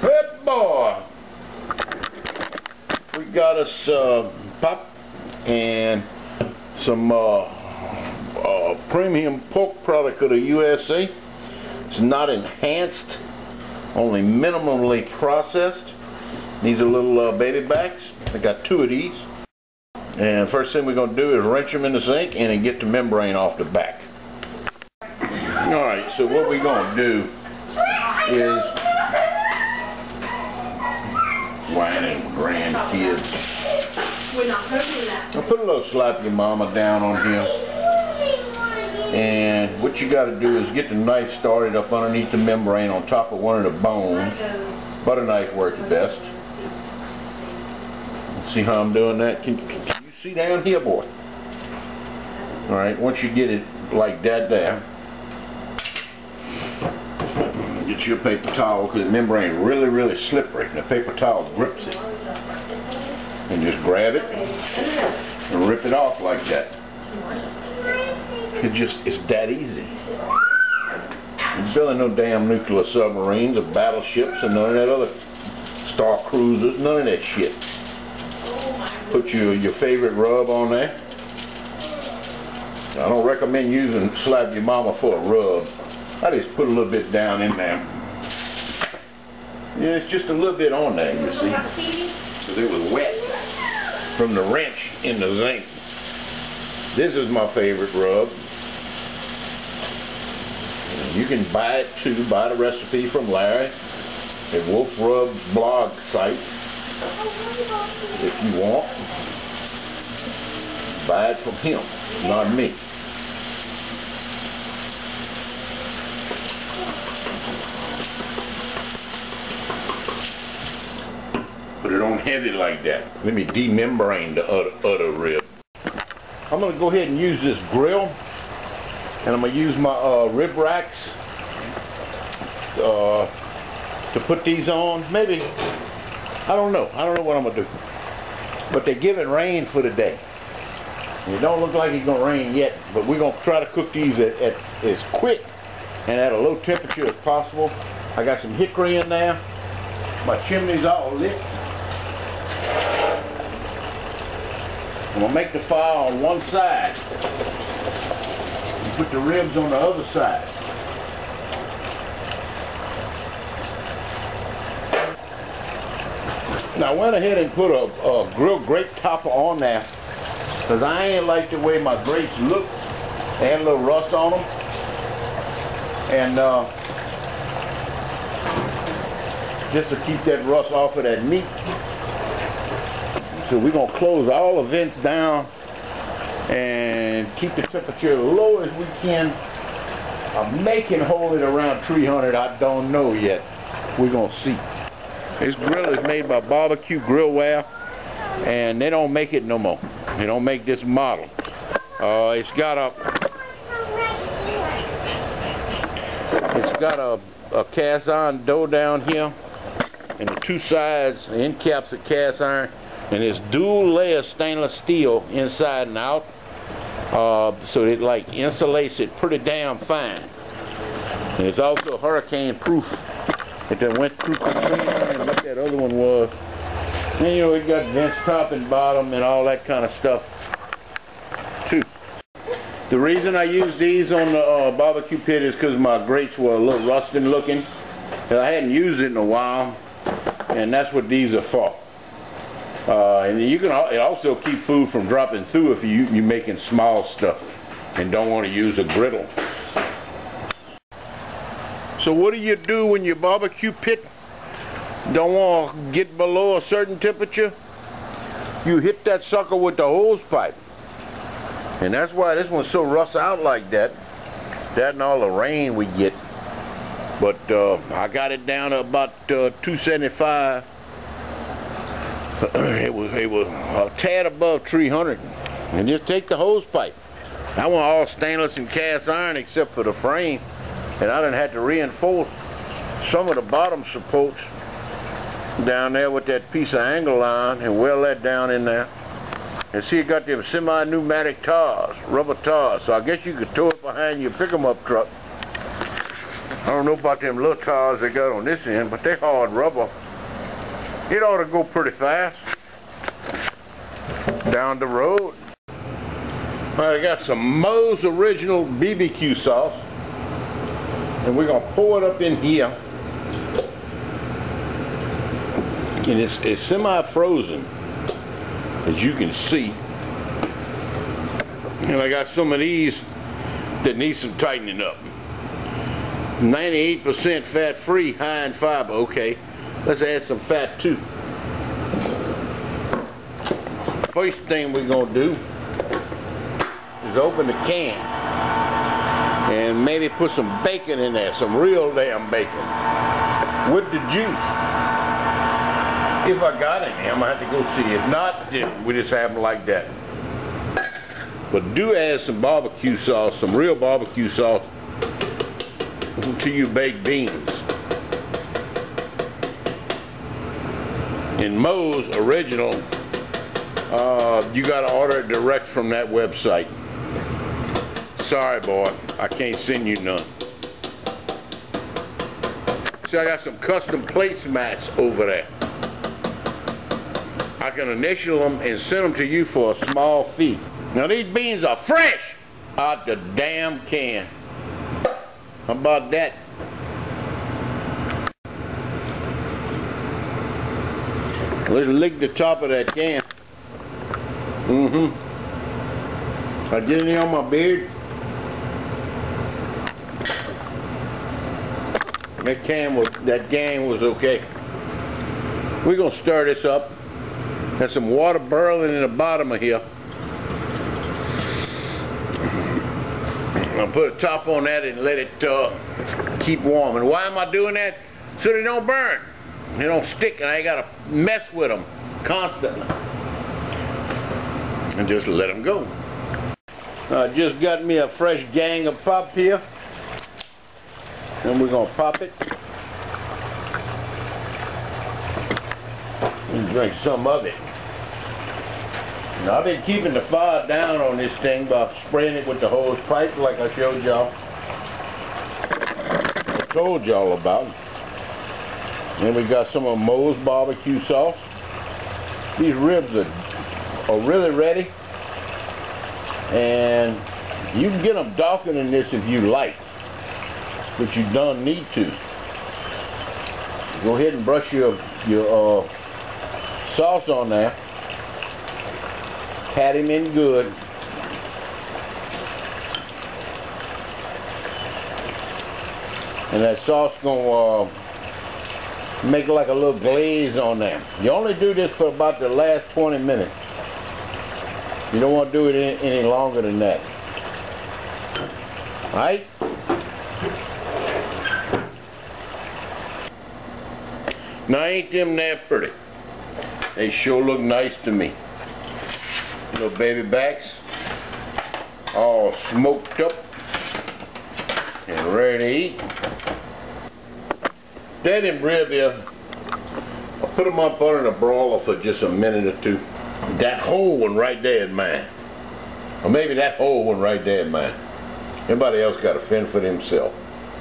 Hey boy! We got us pop and some premium pork product of the USA. It's not enhanced, only minimally processed. These are little baby backs. I got 2 of these. And first thing we're going to do is wrench them in the sink and then get the membrane off the back. Alright, so what we're going to do is whining grandkids. We're not going to do that. I'll put a little slap your mama down on here. And what you got to do is get the knife started up underneath the membrane on top of one of the bones. Butter knife works best. See how I'm doing that? Can you see down here, boy? Alright, once you get it like that there, get your paper towel, because the membrane is really slippery and the paper towel grips it. And just grab it and rip it off like that. It's that easy. You're building no damn nuclear submarines or battleships and none of that other star cruisers, none of that shit. Put your favorite rub on there. I don't recommend using slap your mama for a rub. I just put a little bit down in there. Yeah, it's just a little bit on there, you see. Because it was wet from the wrench in the zinc. This is my favorite rub. You can buy it too, buy the recipe from Larry at Wolf Rub's blog site. If you want, buy it from him, not me. Put it on heavy like that. Let me demembrane the other rib. I'm going to go ahead and use this grill, and I'm going to use my rib racks to put these on. Maybe, I don't know what I'm going to do. But they're giving rain for the day. It don't look like it's going to rain yet, but we're going to try to cook these at as quick and at a low temperature as possible. I got some hickory in there. My chimney's all lit. I'm going to make the fire on one side and put the ribs on the other side. Now I went ahead and put a grill grate topper on there because I ain't like the way my grates look. They had a little rust on them. And just to keep that rust off of that meat. So we're going to close all the vents down and keep the temperature as low as we can. I'm making hold it around 300. I don't know yet. We're going to see. This grill is made by BBQ Grillware, and they don't make it no more. They don't make this model. It's got a cast iron dough down here, and the 2 sides, the end caps are cast iron. And it's dual layer stainless steel inside and out, so it like insulates it pretty damn fine. And it's also hurricane proof. It done went through Katrina and what that other one was. And you know, it got vents top and bottom and all that kind of stuff too. The reason I use these on the barbecue pit is because my grates were a little rusted looking. And I hadn't used it in a while, and that's what these are for. And it also keep food from dropping through if you're making small stuff and don't want to use a griddle. So what do you do when your barbecue pit don't want to get below a certain temperature? You hit that sucker with the hose pipe. And that's why this one's so rust out like that. That and all the rain we get. But I got it down to about 275. It was a tad above 300. And just take the hose pipe. That one all stainless and cast iron except for the frame. And I done had to reinforce some of the bottom supports down there with that piece of angle iron and weld that down in there. And see, it got them semi-pneumatic tires, rubber tires. So I guess you could tow it behind your pick-em-up truck I don't know about them little tires they got on this end, but they're hard rubber. It ought to go pretty fast down the road. Alright, I got some Moe's Original BBQ sauce, and we're gonna pour it up in here. And it's semi-frozen, as you can see. And I got some of these that need some tightening up. 98% fat-free, high in fiber. Okay, let's add some fat too. First thing we're gonna do is open the can and maybe put some bacon in there, some real damn bacon with the juice. If I got any, I'm gonna have to go see. If not, we just have them like that. But do add some barbecue sauce, some real barbecue sauce, to your baked beans. In Moe's Original, you gotta order it direct from that website. Sorry, boy, I can't send you none. See, I got some custom placemats over there. I can initial them and send them to you for a small fee. Now these beans are fresh out the damn can. How about that? Let's lick the top of that can. I get any on my beard. That can was okay. We're gonna stir this up. Got some water boiling in the bottom of here. I'll put a top on that and let it keep warm. And why am I doing that? So they don't burn. They don't stick, and I ain't gotta mess with them constantly. And just let them go. I just got me a fresh gang of pop here. And we're gonna pop it. And drink some of it. Now I've been keeping the fire down on this thing by spraying it with the hose pipe like I showed y'all. I told y'all about. And we got some of Moe's barbecue sauce. These ribs are really ready. And you can get them darker than this if you like. But you don't need to. Go ahead and brush your sauce on there. Pat him in good. And that sauce gonna make like a little glaze on there. You only do this for about the last 20 minutes. You don't want to do it any longer than that. Alright? Now ain't them that pretty? They sure look nice to me. Little baby backs, all smoked up and ready to eat. Dead and rib here, I'll put them up under the broiler for just a minute or two. That whole one right there is mine. Or maybe that whole one right there is mine. Everybody else got to fend for themselves.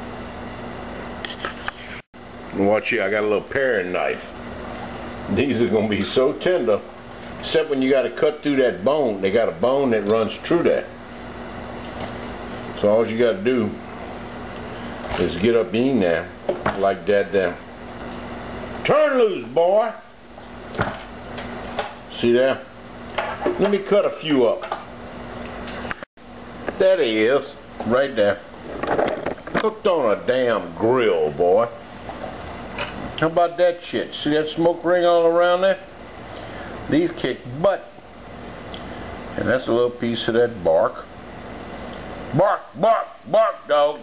And watch here, I got a little paring knife. These are going to be so tender. Except when you got to cut through that bone. They got a bone that runs through that. So all you got to do is get up in there like that there. Turn loose, boy. See there? Let me cut a few up. There he is, right there. Cooked on a damn grill, boy. How about that shit? See that smoke ring all around there? These kick butt. And that's a little piece of that bark. Bark, bark, bark, dog.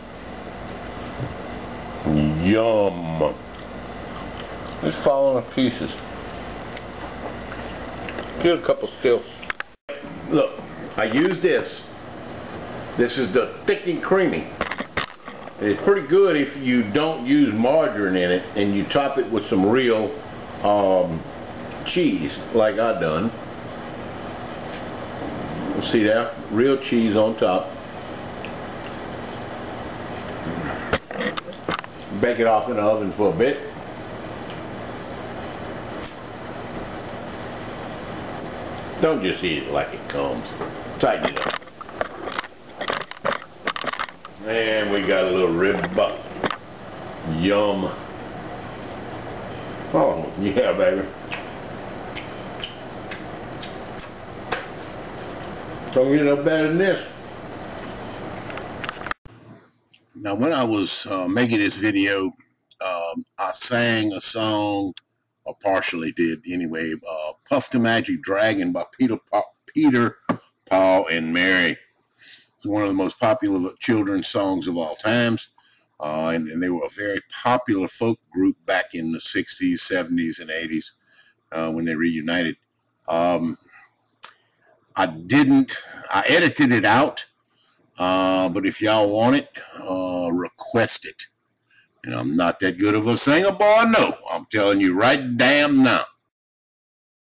Yum. It's falling to pieces. Get a couple stills. Look, I use this. This is the thick and creamy. It's pretty good if you don't use margarine in it and you top it with some real cheese like I done. See that? Real cheese on top. Bake it off in the oven for a bit. Don't just eat it like it comes. Tighten it up. And we got a little rib butt. Yum. Oh, yeah, baby. Don't get no better than this. Now, when I was making this video, I sang a song, or partially did anyway, Puff the Magic Dragon by Peter, Paul, and Mary. It's one of the most popular children's songs of all times. And they were a very popular folk group back in the 60s, 70s, and 80s when they reunited. I edited it out, but if y'all want it, request it. And I'm not that good of a singer, boy, no. I'm telling you right damn now.